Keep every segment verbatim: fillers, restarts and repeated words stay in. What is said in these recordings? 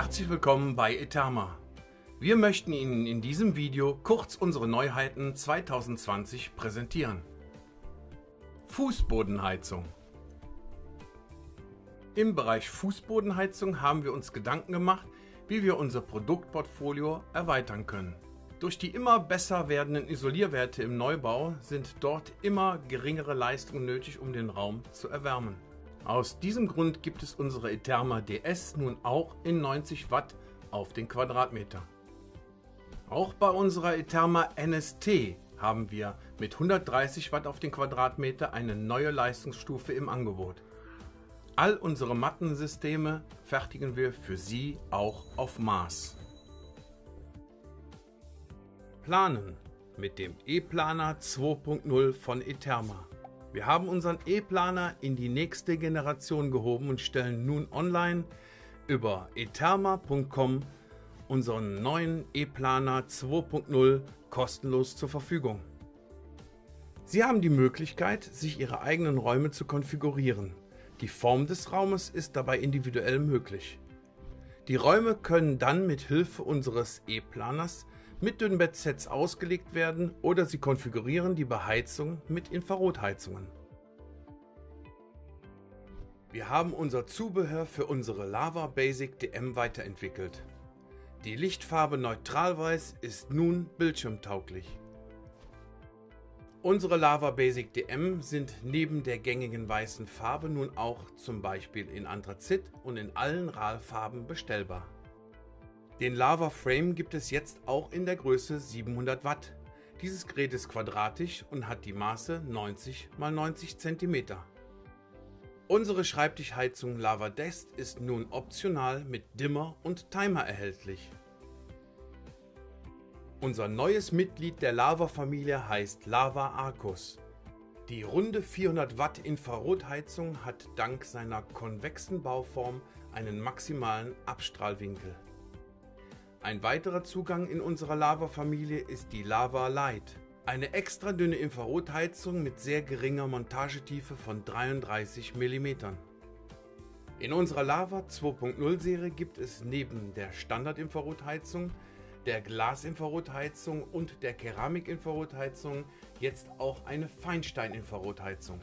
Herzlich willkommen bei Etherma. Wir möchten Ihnen in diesem Video kurz unsere Neuheiten zweitausendzwanzig präsentieren. Fußbodenheizung. Im Bereich Fußbodenheizung haben wir uns Gedanken gemacht, wie wir unser Produktportfolio erweitern können. Durch die immer besser werdenden Isolierwerte im Neubau sind dort immer geringere Leistungen nötig, um den Raum zu erwärmen. Aus diesem Grund gibt es unsere Etherma D S nun auch in neunzig Watt auf den Quadratmeter. Auch bei unserer Etherma N S T haben wir mit hundertdreißig Watt auf den Quadratmeter eine neue Leistungsstufe im Angebot. All unsere Mattensysteme fertigen wir für Sie auch auf Maß. Planen mit dem E-Planer zwei Punkt null von Etherma. Wir haben unseren E-Planer in die nächste Generation gehoben und stellen nun online über etherma punkt com unseren neuen E-Planer zwei Punkt null kostenlos zur Verfügung. Sie haben die Möglichkeit, sich Ihre eigenen Räume zu konfigurieren. Die Form des Raumes ist dabei individuell möglich. Die Räume können dann mit Hilfe unseres E-Planers mit Dünnbettsets ausgelegt werden oder Sie konfigurieren die Beheizung mit Infrarotheizungen. Wir haben unser Zubehör für unsere Lava Basic D M weiterentwickelt. Die Lichtfarbe Neutralweiß ist nun bildschirmtauglich. Unsere Lava Basic D M sind neben der gängigen weißen Farbe nun auch zum Beispiel in Anthrazit und in allen R A L-Farben bestellbar. Den Lava Frame gibt es jetzt auch in der Größe siebenhundert Watt. Dieses Gerät ist quadratisch und hat die Maße neunzig mal neunzig Zentimeter. Unsere Schreibtischheizung Lava Dest ist nun optional mit Dimmer und Timer erhältlich. Unser neues Mitglied der Lava-Familie heißt Lava Arcus. Die runde vierhundert Watt Infrarotheizung hat dank seiner konvexen Bauform einen maximalen Abstrahlwinkel. Ein weiterer Zugang in unserer Lava-Familie ist die Lava Light, eine extra dünne Infrarotheizung mit sehr geringer Montagetiefe von dreiunddreißig Millimeter. In unserer Lava zwei Punkt null Serie gibt es neben der Standard-Infrarotheizung, der Glas-Infrarotheizung und der Keramik-Infrarotheizung jetzt auch eine Feinstein-Infrarotheizung.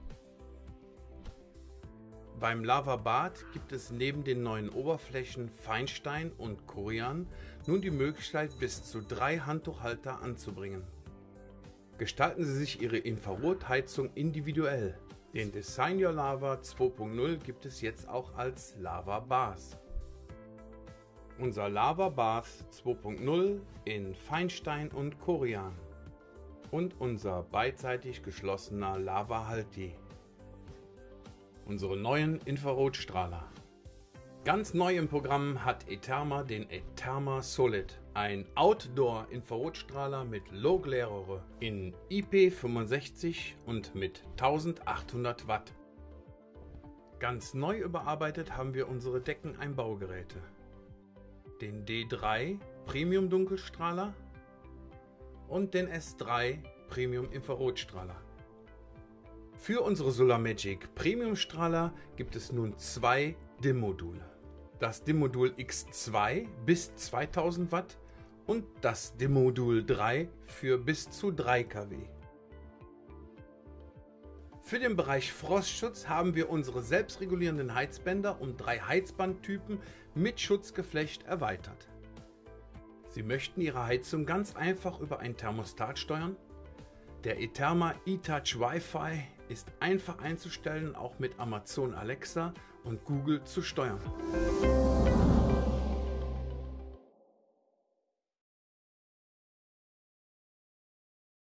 Beim Lava Bad gibt es neben den neuen Oberflächen Feinstein und Corian nun die Möglichkeit, bis zu drei Handtuchhalter anzubringen. Gestalten Sie sich Ihre Infrarotheizung individuell. Den Design Your Lava zwei Punkt null gibt es jetzt auch als Lava Bath. Unser Lava Bath zwei Punkt null in Feinstein und Corian und unser beidseitig geschlossener Lava Halti. Unsere neuen Infrarotstrahler. Ganz neu im Programm hat Etherma den Etherma Solid, ein Outdoor-Infrarotstrahler mit Low-Glare-Röhre in I P fünfundsechzig und mit eintausendachthundert Watt. Ganz neu überarbeitet haben wir unsere Deckeneinbaugeräte. Den D drei Premium Dunkelstrahler und den S drei Premium Infrarotstrahler. Für unsere SolarMagic Premium Strahler gibt es nun zwei D I M-Module. Das D I M-Modul X zwei bis zweitausend Watt und das D I M-Modul drei für bis zu drei Kilowatt. Für den Bereich Frostschutz haben wir unsere selbstregulierenden Heizbänder um drei Heizbandtypen mit Schutzgeflecht erweitert. Sie möchten Ihre Heizung ganz einfach über ein Thermostat steuern? Der Etherma eTouch Wi-Fi ist einfach einzustellen, auch mit Amazon Alexa und Google zu steuern.